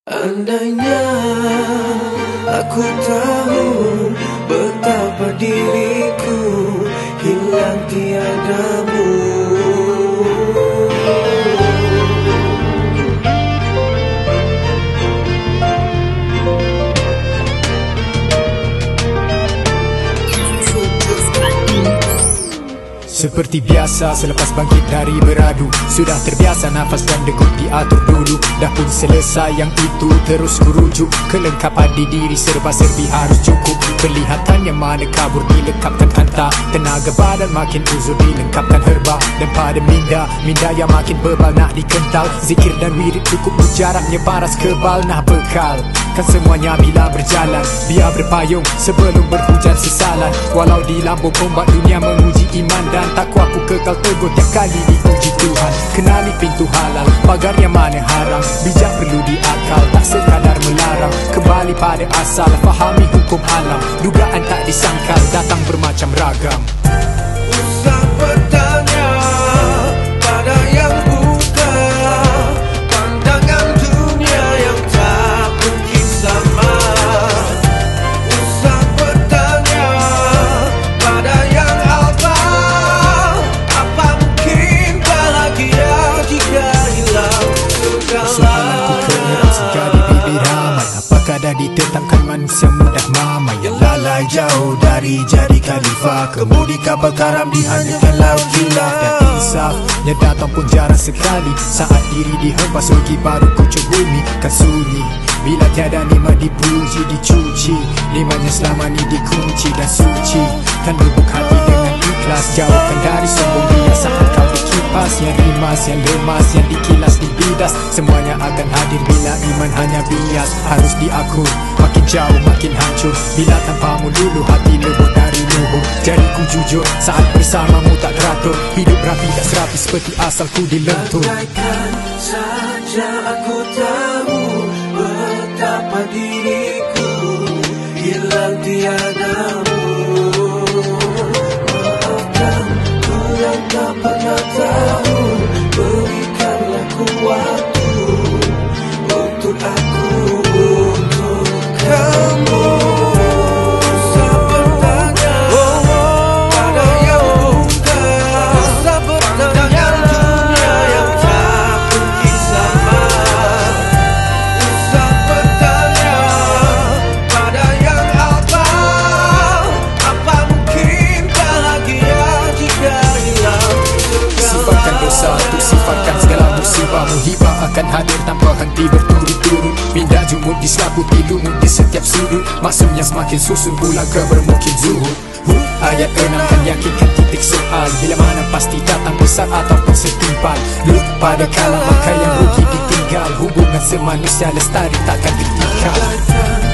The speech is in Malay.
Andainya aku tahu betapa diriku hilang tiadamu. Seperti biasa selepas bangkit dari beradu, sudah terbiasa nafas dan degup diatur dulu. Dah pun selesai yang itu terus kurujuk. Kelengkapan di diri serba-serbi harus cukup. Penglihatan yang mana kabur dilengkapkan anta. Tenaga badan makin uzur dilengkapkan herba. Dan pada minda yang makin bebal nak dikental. Zikir dan wirid cukup mujarabnya paras kebal. Nah bekal kan semuanya bila berjalan, biar berpayung sebelum berhujan sesalan. Walau di lambung ombak dunia menguji iman dan takwa, aku kekal teguh tiap kali diuji Tuhan. Kenali pintu halal, pagar yang mana haram. Bijak perlu diakal, tak sekadar melarang. Kembali pada asal, fahami hukum alam. Dugaan tak disangkal, datang bermacam ragam. Usah bertanya pada yang buka, pandangan dunia yang tak mungkin sama. Usah bertanya pada yang alfa, apa mungkin bahagia jika hilang segala. Soalanku kenyang sekali bibir ramai. Apakah dah ditetapkan manusia mudah mamai? Yang lalai jauh dari jadi khalifah, kemudi kapal karam dihanyutkan laut khilaf. Dan insafnya datang pun jarang sekali. Saat diri dihempas rugi baru kucuk bumi kan sunyi. Bila tiada nikmat dipuji dicuci, nikmatnya selama ni dikunci dan suci. Kan lubuk hati dengan ikhlas, jauhkan dari sombong dia saat kau dikipas. Yang rimas, yang lemas, yang dikilas dibidas, semuanya akan hadir bila iman hanya bias. Harus diakur, makin jauh makin hancur bila tanpamu dulu hati lebur dari luhur. Jadi ku jujur saat bersamamu tak teratur. Hidup rapi tak serapi seperti asalku dilentur. Andaikan saja aku tahu betapa diriku hilang tiadamu. Maafkan ku yang tak pernah tahu, berikanlah ku waktu untuk aku, untuk kamu. Usah bertanya pada yang buka, pandangan dunia yang tak mungkin sama. Usah bertanya pada yang alfa, apa mungkin bahagia jika hilang segala. Sifatkan dosa untuk sifatkan segala musibah. Muhibah akan hadir tanpa henti berturut-turut. Pindah jumud diselaputi lumut di setiap sudut. Maksudnya semakin susun bulan ke bermukim zuhud. Ayat 6 kan yakinkan titik soal. Bila mana pasti datang besar ataupun setimpal. Pada kalam maka yang rugi ditinggal. Hubungan semanusia lestari takkan ditinggal.